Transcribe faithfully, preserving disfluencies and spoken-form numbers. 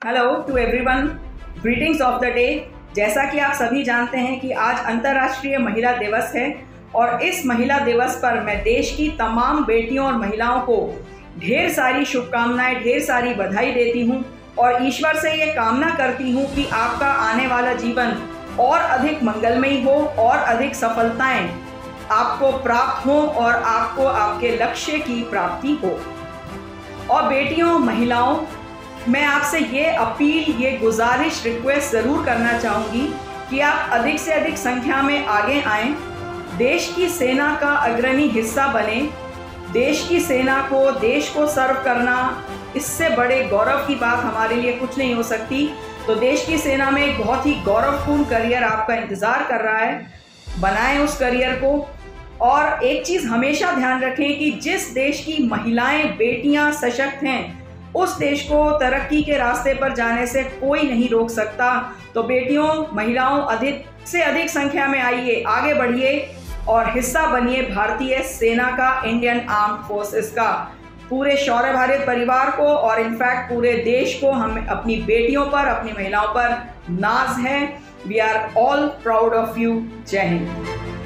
Hello to everyone, greetings of the day. जैसा कि आप सभी जानते हैं कि आज अंतर्राष्ट्रीय महिला दिवस है और इस महिला दिवस पर मैं देश की तमाम बेटियों और महिलाओं को ढेर सारी शुभकामनाएं, ढेर सारी बधाई देती हूं और ईश्वर से ये कामना करती हूं कि आपका आने वाला जीवन और अधिक मंगलमयी हो और अधिक सफलताएं आपको प्राप्त हो और आपको आपके लक्ष्य की प्राप्ति हो। और बेटियों, महिलाओं, मैं आपसे ये अपील, ये गुजारिश, रिक्वेस्ट ज़रूर करना चाहूँगी कि आप अधिक से अधिक संख्या में आगे आएं, देश की सेना का अग्रणी हिस्सा बने। देश की सेना को, देश को सर्व करना, इससे बड़े गौरव की बात हमारे लिए कुछ नहीं हो सकती। तो देश की सेना में एक बहुत ही गौरवपूर्ण करियर आपका इंतज़ार कर रहा है। बनाएं उस करियर को। और एक चीज़ हमेशा ध्यान रखें कि जिस देश की महिलाएं, बेटियां सशक्त हैं, उस देश को तरक्की के रास्ते पर जाने से कोई नहीं रोक सकता। तो बेटियों, महिलाओं, अधिक से अधिक संख्या में आइए, आगे बढ़िए और हिस्सा बनिए भारतीय सेना का, इंडियन आर्म्ड फोर्सेस का। पूरे शौर्य भारत परिवार को और इनफैक्ट पूरे देश को हम अपनी बेटियों पर, अपनी महिलाओं पर नाज है। We are all proud of you. जय हिंद।